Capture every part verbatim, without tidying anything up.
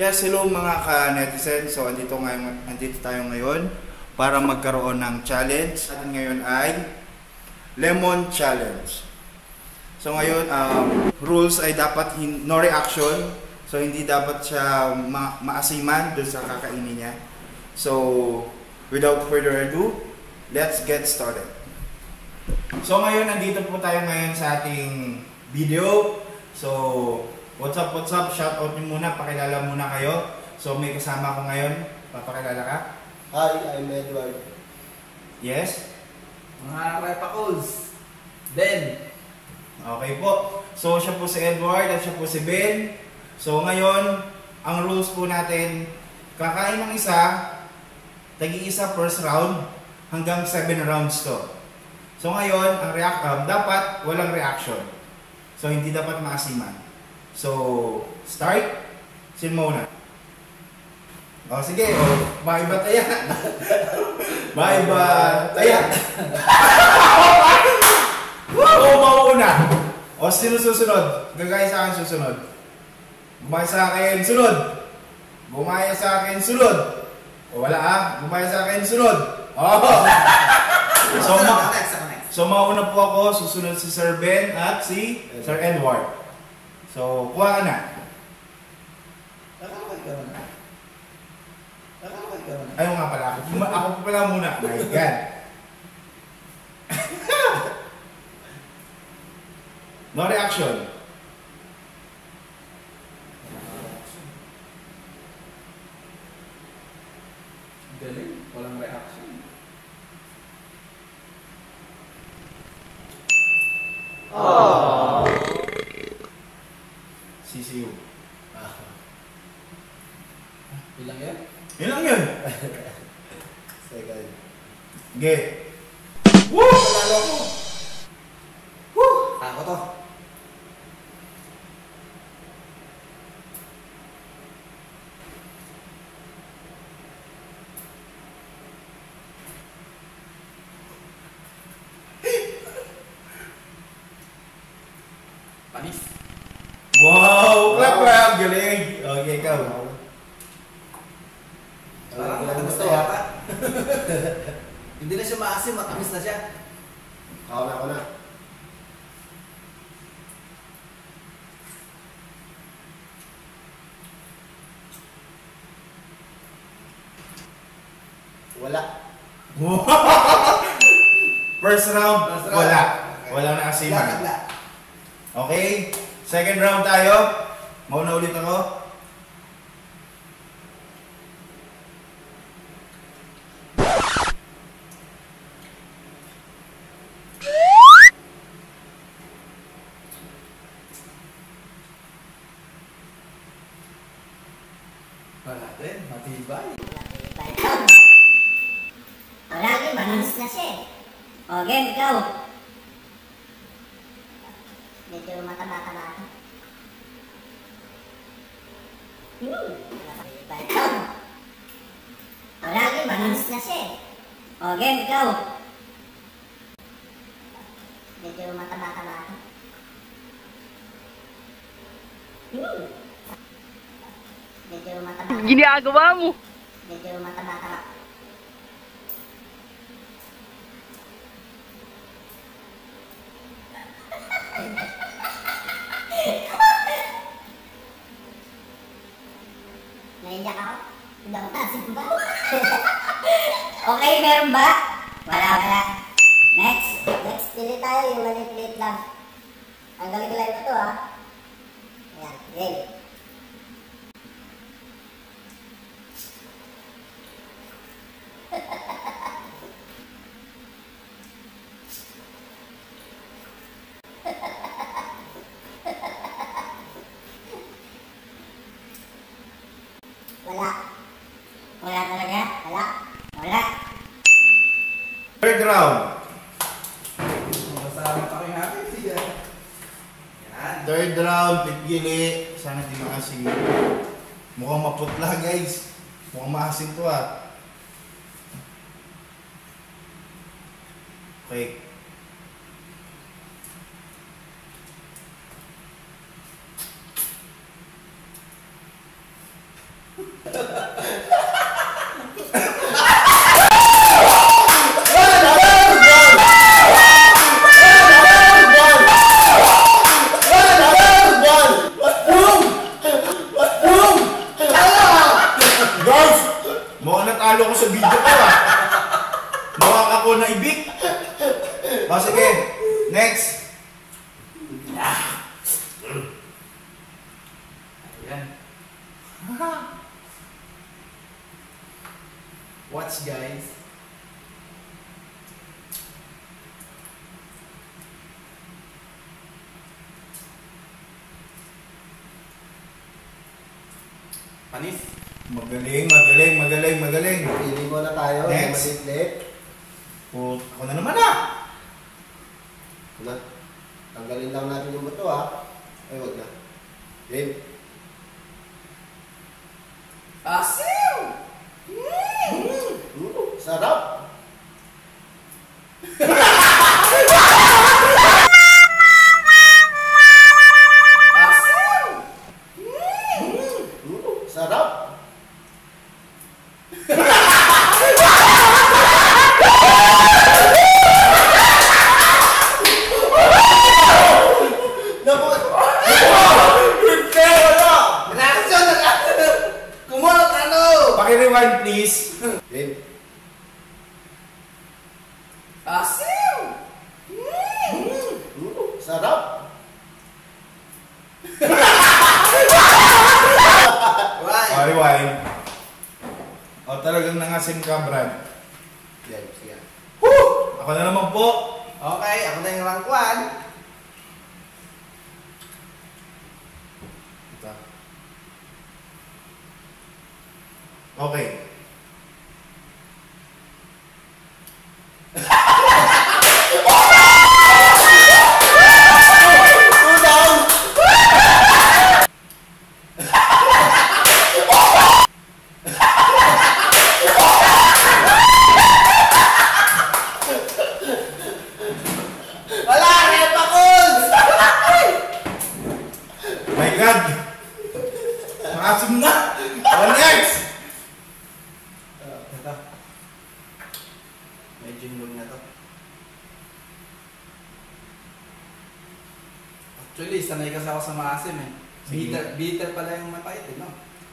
Yes, hello mga ka-netizen. So, andito, ngayon, andito tayo ngayon para magkaroon ng challenge. At ngayon ay Lemon Challenge. So, ngayon, um, rules ay dapat no reaction. So, hindi dapat siya ma maasiman doon sa kakainin niya. So, without further ado, let's get started. So, ngayon, nandito po tayo ngayon sa ating video. So, what's up, what's up? Shout out niyo muna, pakilala muna kayo. So, may kasama ko ngayon. Papakilala ka? Hi, I'm Edward. Yes? Mga Repacools, Ben. Okay po. So, siya po si Edward at siya po si Ben. So, ngayon, ang rules po natin, kakain ng isa, tagi-isa first round, hanggang seven rounds to. So, ngayon, ang react um, dapat walang reaction. So, hindi dapat maasiman. So, start. Sin muna. O, sige. O, maiba taya. Maiba taya. O, mauna. O, sino susunod? Gagaya sa akin susunod. Gumaya sa akin, sunod. Gumaya sa akin, sunod. O, wala ah. Gumaya sa akin, sunod. O. So, ma so, mauna po ako. Susunod si Sir Ben at si Sir Edward. So, kuha ka na. Nakakakay ka na. Nakakakay ka na. Ayaw nga pala. Ako, ako pa pala muna. My God. No reaction. Galing, walang reaction. Oh. C C U. Ah. Ilang yan? Yun lang yun. Second. Okay. Woo! Palalo ko. Woo! Ako to. Panis. Wow! Clap, clap! Galing! Okay, ikaw. Parang matamis na yata. Hindi na siya maasim, matamis na siya. Ako na, ako na. Wala. First round, First round. wala. Okay. Wala na asiman. Wala. Okay? Second round tayo. Mauna ulit ako. Wala din, matibay. Wala, manamis na siya eh. O, game, ikaw. Medyo mataba-taba. Hmm. Wala, manamis na siya eh. O, game, ikaw. Medyo mataba-taba. Hmm. Medyo mataba-taba. Ginagawa mo. Medyo mataba-taba. Naiyak ako? Hindi ako nasin ba? Okay, meron ba? Wala, wala. Next. Next, pili tayo yung maliit-liit lang. Ang galing-galing ito ah. Ayan, game. Wala. Wala talaga? Wala. Wala. Third round. Masama pa kayo natin siya. Yan. Third round, pitgili. Sana di maasim. Mukhang maputla, guys. Mukhang maasim to ah. Okay. Guys! Mukhang natalo ko sa video ko ah. Mukha ako na ibig. O sige, next. Ayan. Watch guys. Panis. Magaling, magaling, magaling, magaling. Pili mo na tayo. Next. Maliit-liit. O, ako na naman ah. Na. Tanggalin lang natin yung buto ah. Ay, wag na. Game. Asim! Mm, sarap. Asim! Mm, sarap. Naku! Hindi, wala! Reaction! Kumunot ano? Paki-rewind please. Game. Asim! Mm, sarap. Why? O, rewind. O, talagang nangasim ka, Brad. Yan, sige. Woo! Ako na naman po. Okay, ako na yung rank one. Ito. Okay. Two down! Wala! Repacons! My God! Maasim na! O, next! Ito. Medyo yung na to. Actually, sanay kasi ako sa maasim eh. Sige. Bitter, bitter pala yung mapait eh, no?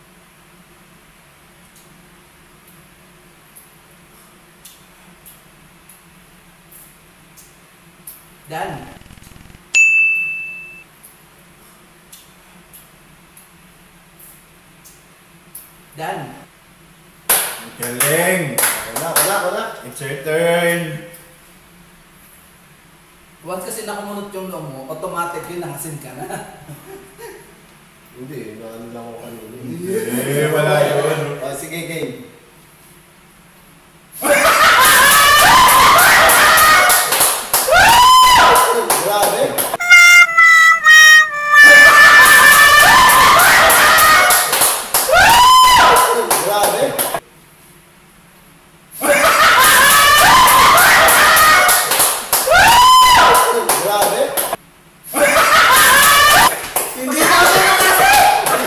Dan. Dan. Galing! Wala, wala, wala. It's your turn. Once kasi nakamunot yung loob mo, automatic yun, nangasin ka na. Hindi, naano lang ako kanina. Eh, wala yun. Oh, sige, game. Grabe. Grabe. Grabe. Hindi na ako nangasin!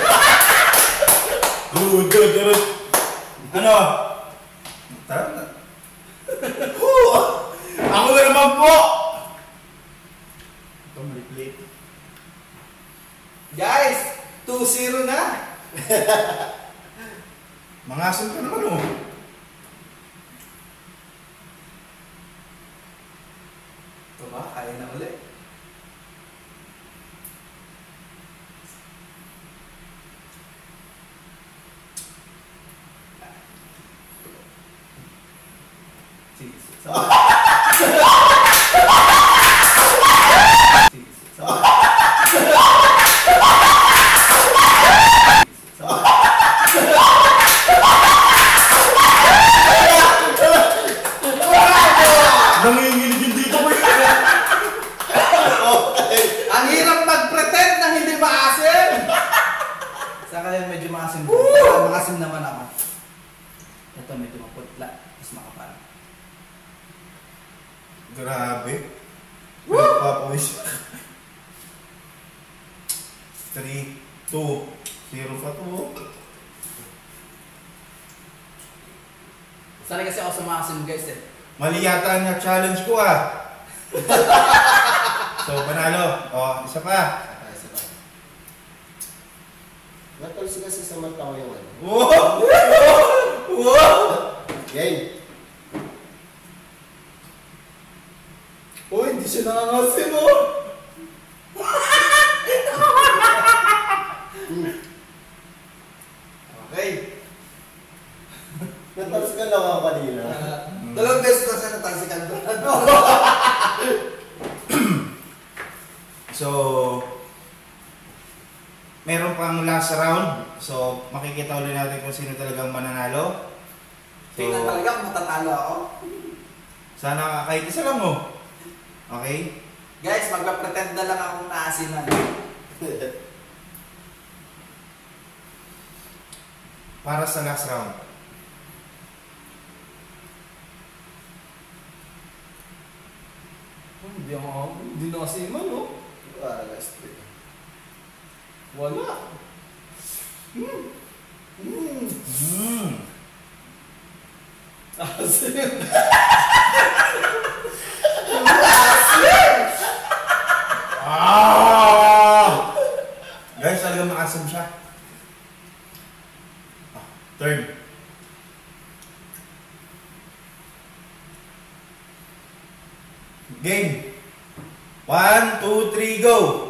Good, good, good. Ano? Tara na. Woo! Ako na naman po! Ito, mali-plate. Guys, two zero na. Mangasim ka naman oh. Ito ba? Kaya na ulit. Sige, sige. Sama. Sige, sige. Sama. Nanginginig yung dito ko yun. Ang hirap mag-pretend na hindi maasim! Sa kaya medyo maasim. Pero maasim naman ako. Ito medyo maputla. Tapos makapal. Grabe. Nagpapawis. three, two, zero pa to. Sanay kasi ako sa maasim guys eh. Mali yata ang challenge ko ah. So, panalo. O, isa pa. Isa pa. Natulsi kasi sa mata ko yung ano. Wow! Wow! Game. Oh, hindi siya nangangasim mo. Okay. Natalsikan lang ako kanina. Dalawang beses na siya natalsikan ko. So, meron pang last round. So, makikita ulit natin kung sino talagang mananalo. So, Tingnan talaga kung matatalo ako. sana kahit isa lang mo. Okay? Guys, magpa-pretend na lang akong naasiman. Para sa last round. Oh, hindi ako, hindi na asiman oh. Ah, last week. Wala. Hmm. Hmm. Hmm. Asim. Ah! Guys, talagang maasim siya. Ah, turn. Game. One, two, three, go!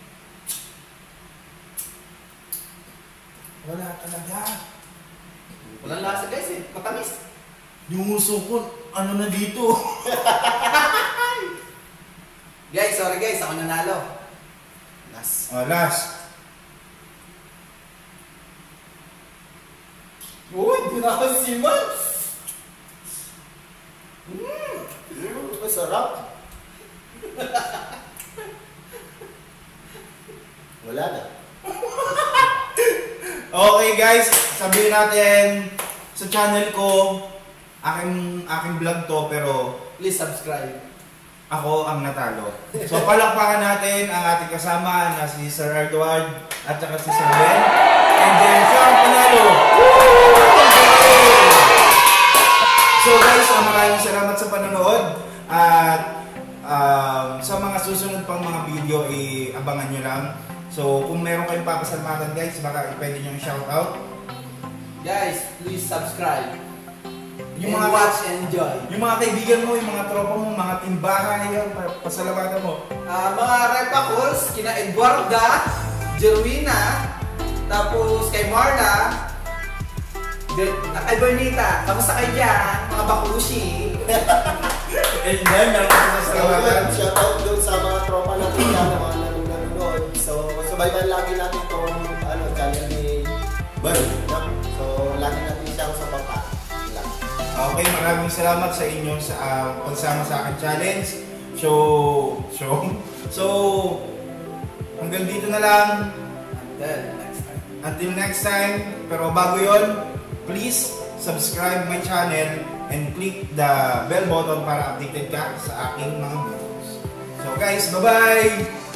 Wala talaga. Walang lasa guys eh. Matamis. Yung uso ko, ano na dito? Guys, sorry guys. Ako nanalo. Last. Oh, last. Uy, hindi na ako asiman. Hmm, masarap. Wala na. Okay guys, sabihin natin sa channel ko, aking aking vlog to pero Please subscribe. ako ang natalo. So palakpakan natin ang ating kasama na si Sir Edward at saka si Sir Ben. And then siya ang panalo. So guys, uh, maraming salamat sa panonood at um, sa mga susunod pang mga video, i-abangan nyo lang. So kung meron kayong papasalamatan guys, baka pwede nyo i-shoutout. Guys, please subscribe. Yung And mga watch and enjoy. Yung mga kaibigan mo, yung mga tropa mo, mga timbahan, yun, pa- pasalamatan mo. Ah, mga repacals, kina Eduarda, Jerwina, tapos kay Marla, Ber- at kay Bernita, kamusta kayo dyan, mga bakushi? And then, meron ka sa pasalamatan. Shoutout doon sa mga tropa natin dyan, mga nanonood. So, subayban lagi natin itong ano, channel ni Bern. No? So, lagi natin siyang sa papa. Okay, maraming salamat sa inyong sa, uh, pagsama sa akin challenge. So, so, so, hanggang dito na lang. Until next time. Until next time. Pero bago yon, please subscribe my channel and click the bell button para updated ka sa aking mga videos. So guys, bye-bye!